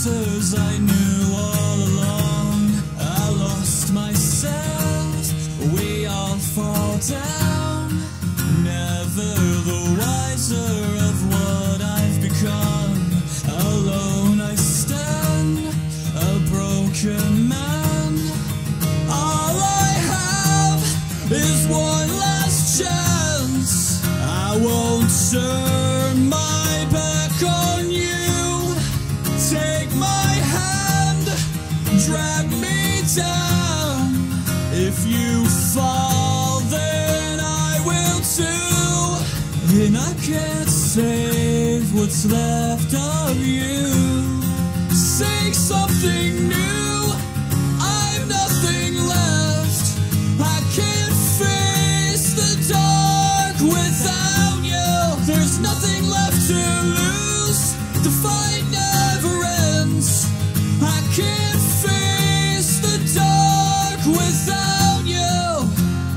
answers I knew all along. I lost myself, we all fall down, never the wiser of what I've become. Alone I stand, a broken man. All I have is one last chance. I won't turn my back on you. Take my hand, drag me down. If you fall, then I will too. And I can't save what's left of you. Say something new, I've nothing left. I can't face the dark without you. There's nothing left to lose, the fight never ends. I can't face the dark without you.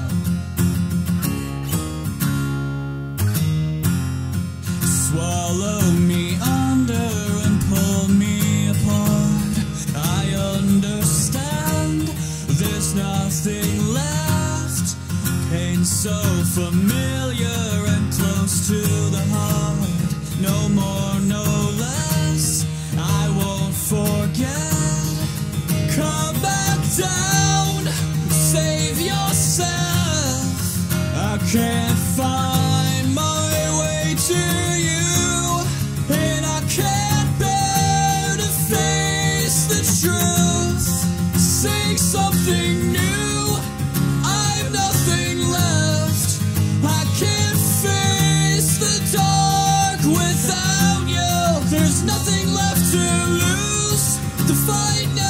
Swallow me under and pull me apart. I understand there's nothing left. Pain so familiar and close to the heart. No more, no less, I won't forget. Come back down, save yourself. I can't find my way to you, and I can't bear to face the truth. Say something new, I've nothing left. I can't face the dark without you. There's nothing left to lose, the fight never